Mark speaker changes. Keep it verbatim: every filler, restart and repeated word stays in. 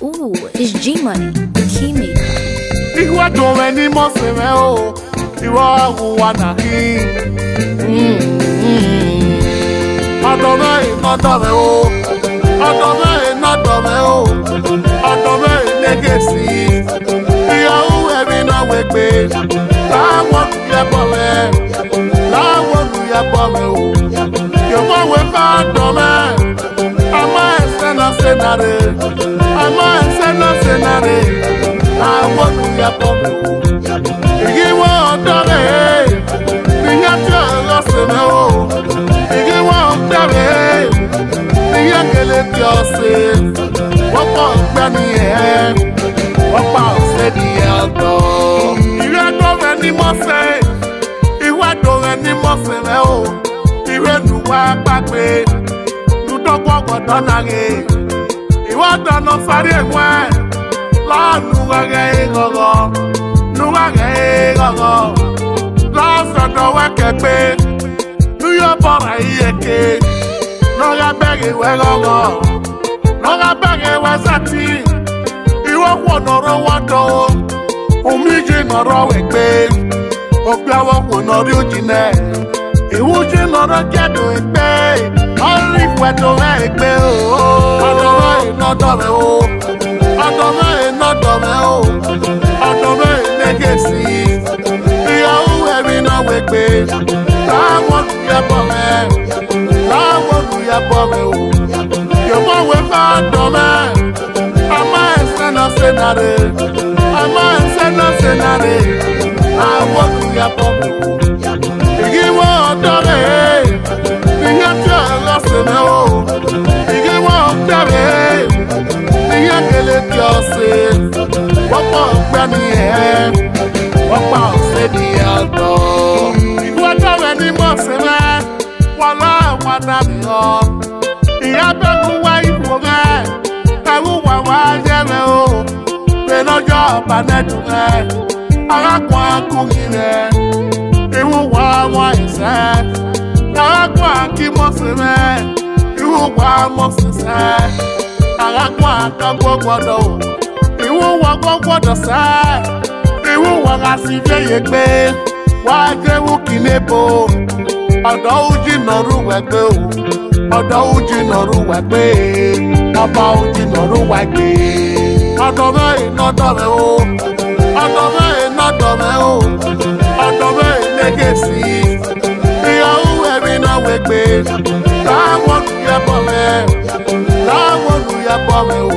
Speaker 1: Ooh, it's G Money, Keymaker.
Speaker 2: Iwa dome ni mo se me o, iwa uwa na ki. Adome ina dome o, adome ina dome o, adome negesi. Iya uwe mi na wekbe, la wonu ye bome, la wonu ye bome o. Yo mo we fa dome, ama esena senare, ama esena senare. I want to get up. You want to be, you got to lost in the hole. You want to be, you can let yourself. What about Benny? What about Steady Eldo? You don't know any more say. You want to any more say. You want to walk back way. You don't walk what done again. You want to know Friday. La nuwage gogo, nuwage gogo. La sodo wekebe, nuyo bora iyeke. Noga bege we gogo, noga bege we sati. Iwo wonoro wado, umiji noro wekbe. Okbiawo wonori ujine, iwuji noro kedo ekbe. Only wedo ekbe o, adowe inodore o. Adome ina dome o, adome negesi. Iya uwe mi na wekbe, la wonu ye bome, la wonu ye bome o. Yo mo we fa dome, ama esena senare, ama esena senare. La wonu ye bome o. Igi wo dome, igi te la sene o. Igi wo dome. You can let yourself. What about Benny? What about Steady Eldo? You want to any more seven? Walla, what am I? You have to wait for me. I will want yellow. Then a job and a do. I want to get it. You will want what you said. I want to keep more seven. You will want more seven. Agakwa kagbogbodò iwo wa gbogbodo sa iwo wa gasibe yegbe wa jewu kinebo odo uji noru wegbe o odo uji noru wegbe oba uji noru wegbe odo me ina dome o odo me ina dome o odo me negesi iya uwe mi na wegbe la wonu ye bome. La wonu ya bome o.